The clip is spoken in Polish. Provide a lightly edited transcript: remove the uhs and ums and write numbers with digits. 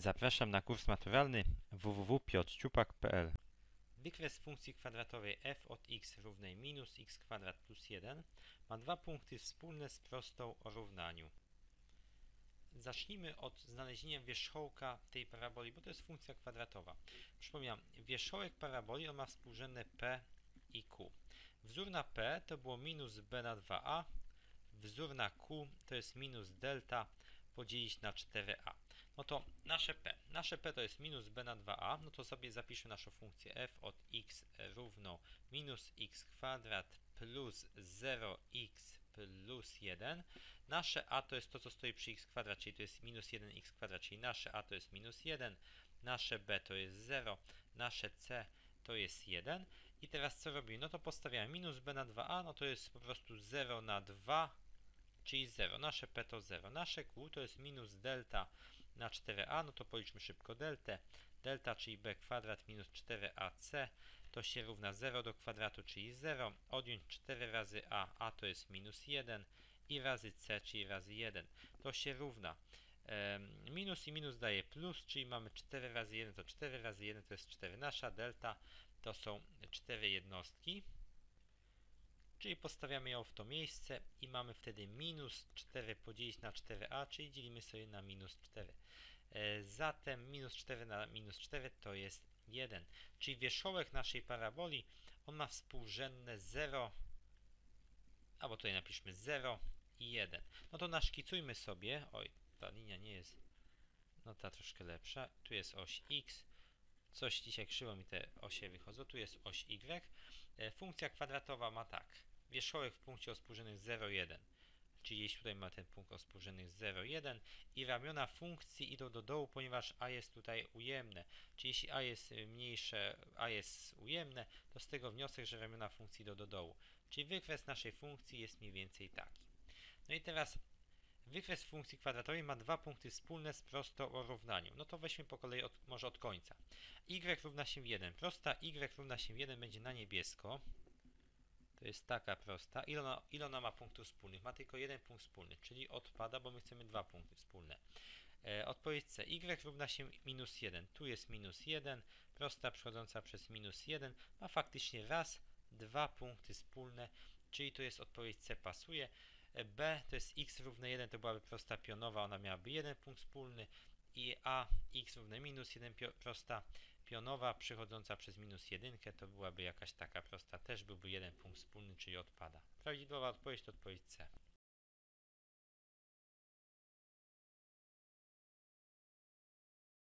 Zapraszam na kurs maturalny www.piotrciupak.pl. Wykres funkcji kwadratowej f od x równej minus x kwadrat plus 1 ma dwa punkty wspólne z prostą o równaniu. Zacznijmy od znalezienia wierzchołka tej paraboli, bo to jest funkcja kwadratowa. Przypominam, wierzchołek paraboli ma współrzędne p i q. Wzór na p to było minus b na 2a, wzór na q to jest minus delta podzielić na 4a. No to nasze p to jest minus b na 2a, no to sobie zapiszmy naszą funkcję f od x równą minus x kwadrat plus 0x plus 1. Nasze a to jest to, co stoi przy x kwadrat, czyli to jest minus 1x kwadrat, czyli nasze a to jest minus 1, nasze b to jest 0, nasze c to jest 1. I teraz co robimy? No to postawiamy minus b na 2a, no to jest po prostu 0 na 2, czyli 0. Nasze p to 0. Nasze q to jest minus delta na 4a, no to policzmy szybko deltę. Delta, czyli b kwadrat minus 4ac, to się równa 0 do kwadratu, czyli 0. Odjąć 4 razy a to jest minus 1 i razy c, czyli razy 1. To się równa minus i minus daje plus, czyli mamy 4 razy 1 to 4 razy 1 to jest 4. Nasza delta to są 4 jednostki. Czyli postawiamy ją w to miejsce i mamy wtedy minus 4 podzielić na 4a, czyli dzielimy sobie na minus 4. Zatem minus 4 na minus 4 to jest 1. Czyli wierzchołek naszej paraboli, on ma współrzędne 0, albo tutaj napiszmy 0 i 1. No to naszkicujmy sobie, oj, ta linia nie jest, no ta troszkę lepsza, tu jest oś x, coś dzisiaj krzywo mi te osie wychodzą, tu jest oś y. Funkcja kwadratowa ma tak. Wierzchołek w punkcie o współrzędnych 0,1, czyli jeśli tutaj ma ten punkt o współrzędnych 0,1 i ramiona funkcji idą do dołu, ponieważ a jest tutaj ujemne. Czyli jeśli a jest mniejsze, a jest ujemne, to z tego wniosek, że ramiona funkcji idą do dołu. Czyli wykres naszej funkcji jest mniej więcej taki. No i teraz wykres funkcji kwadratowej ma dwa punkty wspólne z prostą o równaniu. No to weźmy po kolei może od końca. Y równa się 1. Prosta y równa się 1 będzie na niebiesko. To jest taka prosta. Ile ona ma punktów wspólnych? Ma tylko jeden punkt wspólny, czyli odpada, bo my chcemy dwa punkty wspólne. Odpowiedź C. Y równa się minus 1. Tu jest minus 1. Prosta przechodząca przez minus 1 ma faktycznie raz, dwa punkty wspólne, czyli to jest odpowiedź C, pasuje. B to jest x równe 1, to byłaby prosta pionowa, ona miałaby jeden punkt wspólny. I a x równe minus 1 prosta pionowa przechodząca przez minus 1 to byłaby jakaś taka prosta, też byłby jeden punkt wspólny, czyli odpada. Prawidłowa odpowiedź to odpowiedź C.